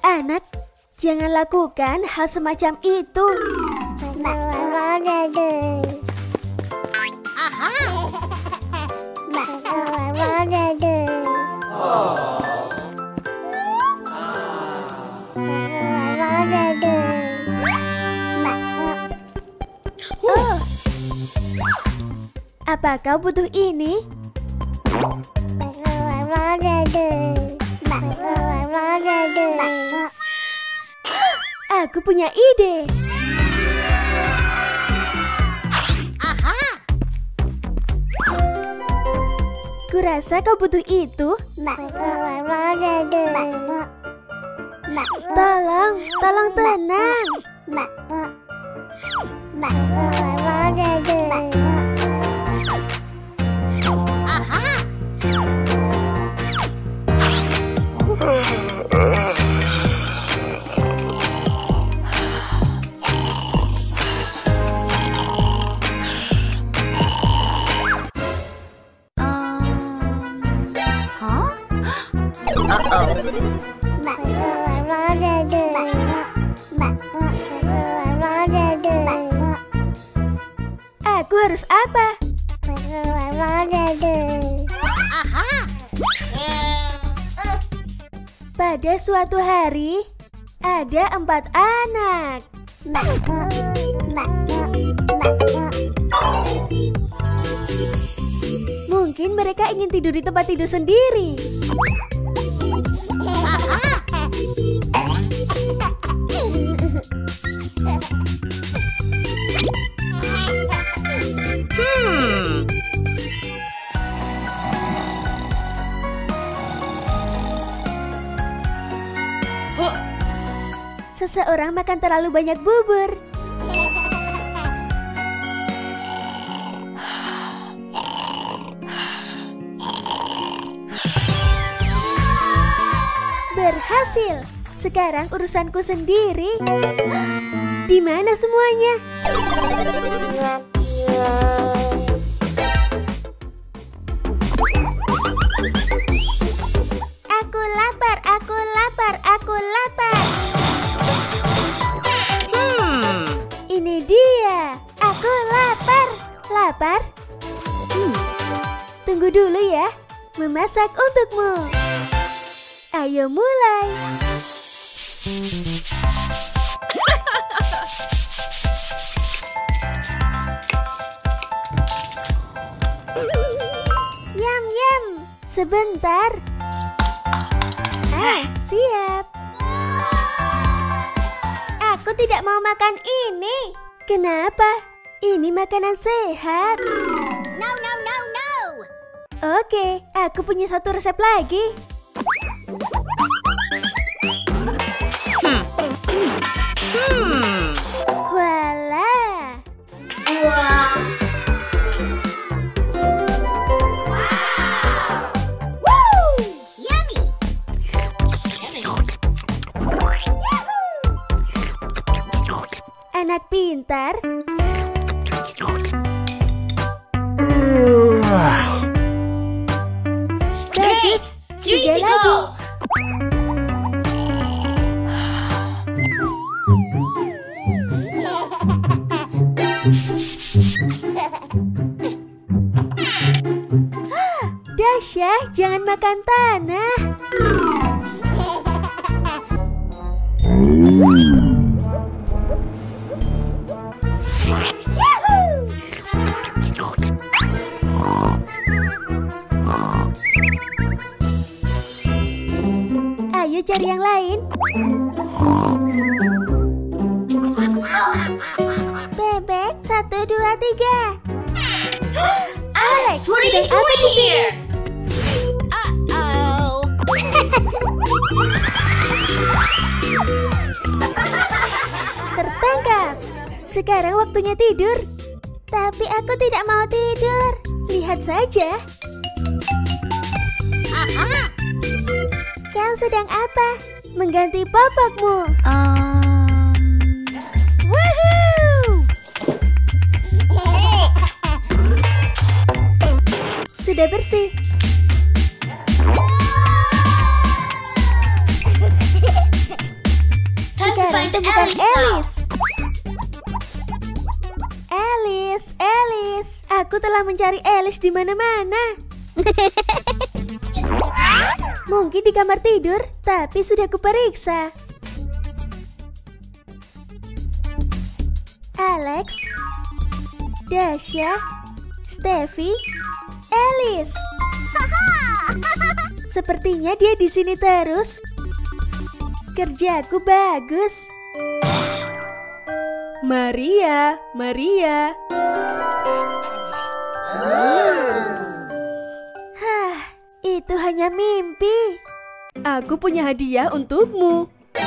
anak-anak, jangan lakukan hal semacam itu. Oh. Apa kau butuh ini? Aku punya ide. Kurasa kau butuh itu. Tolong tenang. Aku harus apa? Pada suatu hari, ada 4 anak. Mungkin mereka ingin tidur di tempat tidur sendiri. Seseorang makan terlalu banyak bubur. Berhasil. Sekarang urusanku sendiri. Di mana semuanya? Aku lapar, aku lapar, aku lapar. Ini dia. Aku lapar. Lapar? Tunggu dulu ya. Memasak untukmu. Ayo mulai. Yum yum. Sebentar. Siap. Aku tidak mau makan ini. Kenapa? Ini makanan sehat. No, no, no, no. Oke, aku punya satu resep lagi. Voila. Yummy. Anak pintar. Bagus. 3 to go. Dasya, jangan makan tanah. Ayo cari yang lain. Bebek, 1, 2, 3. Alex, what are you doing here? Uh-oh. Tertangkap. Sekarang waktunya tidur. Tapi aku tidak mau tidur. Lihat saja. Kau sedang apa? Mengganti popokmu. Woohoo! Sudah bersih. menemukan Alice. Alice. Aku telah mencari Alice di mana-mana. Mungkin di kamar tidur, tapi sudah kuperiksa. Alex, Dasha, Steffi, Alice. Sepertinya dia di sini terus. Kerjaku bagus. Maria. Itu hanya mimpi. Aku punya hadiah untukmu.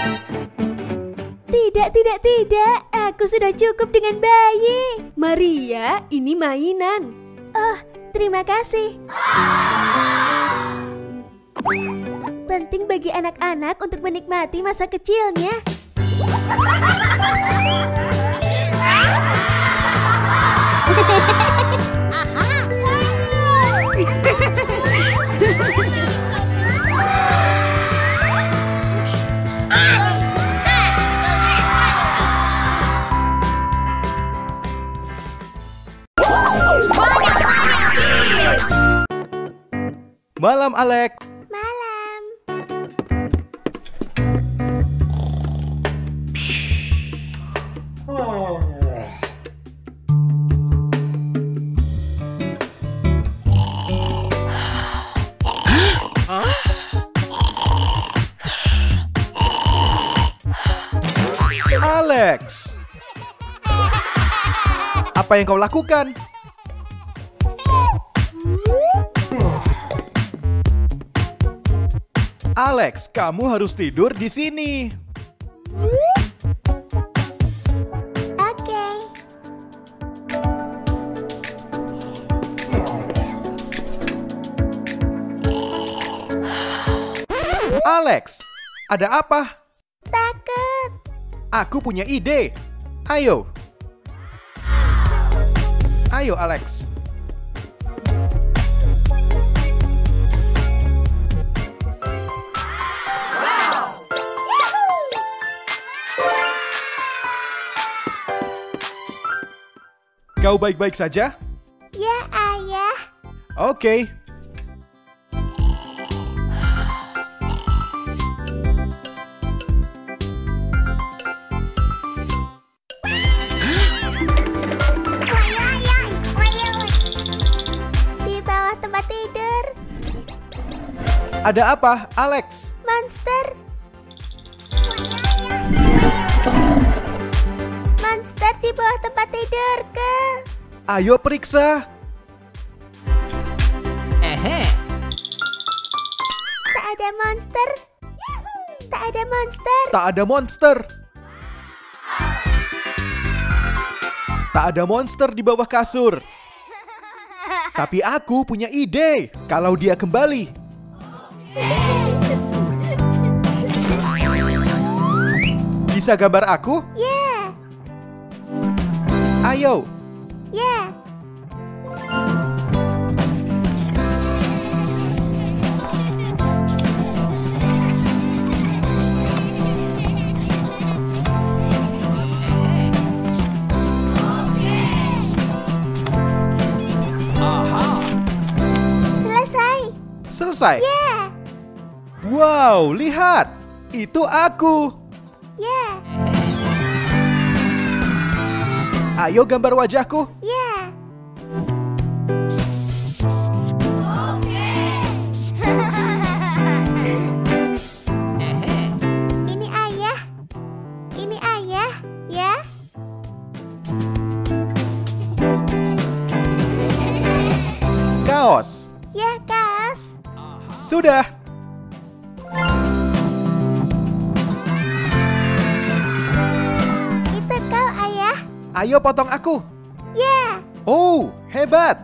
Tidak. Aku sudah cukup dengan bayi. Maria, ini mainan. Oh, terima kasih. Penting bagi anak-anak untuk menikmati masa kecilnya. Malam, Alex. Malam. Alex, apa yang kau lakukan? Alex, kamu harus tidur di sini. Oke. Alex, ada apa? Takut. Aku punya ide. Ayo, Alex. Kau baik-baik saja? Ya, Ayah. Oke. Di bawah tempat tidur. Ada apa, Alex? Monster. Monster di bawah tempat tidurku. Ayo periksa. Tak ada monster. Tak ada monster. Tak ada monster. Tak ada monster di bawah kasur. Tapi aku punya ide. Kalau dia kembali. Bisa gambar aku? Ya, Ayo. ya. Selesai. Ya, Wow, lihat. Itu aku. ya, Ayo gambar wajahku. ya. Ini ayah. Ini ayah, ya. Kaos. Ya, kaos. Sudah. Itu kau, ayah. Ayo potong aku. Ya, Oh, hebat.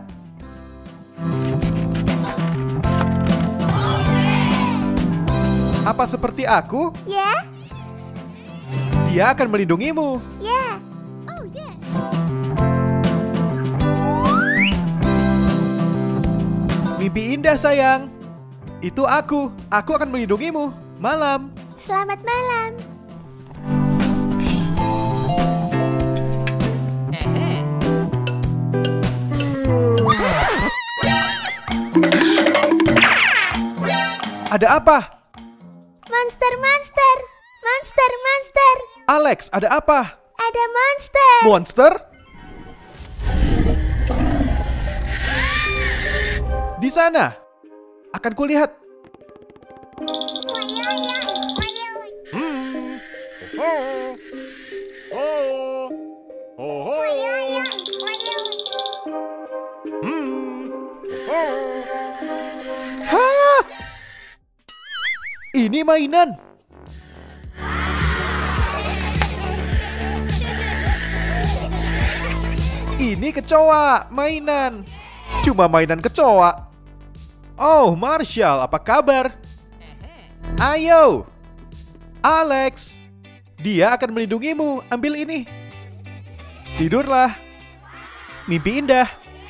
Apa seperti aku? ya, Dia akan melindungimu. ya. Oh, yes. Mimpi indah, sayang. Itu aku. Aku akan melindungimu. Malam. Selamat malam. Ada apa? Monster, monster. Monster, monster. Alex, ada apa? Ada monster. Monster? Di sana. Akan kulihat. Hah? Ini mainan. Ini kecoa, mainan. Cuma mainan kecoa. Oh, Marshall, apa kabar? Ayo. Alex. Dia akan melindungimu. Ambil ini. Tidurlah. Mimpi indah.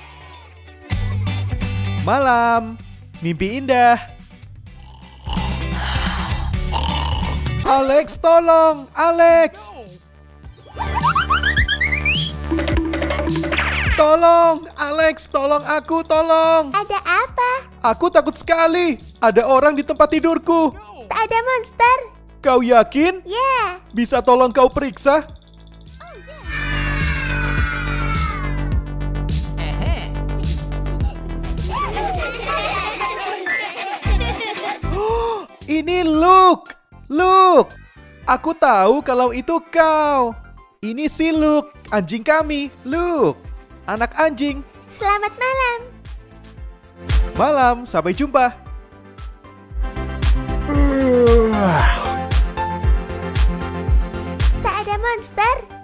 Malam. Mimpi indah. Alex, tolong. Alex. Tolong, Alex, tolong aku, tolong. Ada apa? Aku takut sekali. Ada orang di tempat tidurku. Tak ada monster. Kau yakin? Ya. Bisa tolong kau periksa? Ini Luke. Luke. Aku tahu kalau itu kau. Ini si Luke, anjing kami. Luke, anak anjing. Selamat malam. Malam, sampai jumpa. Tak ada monster.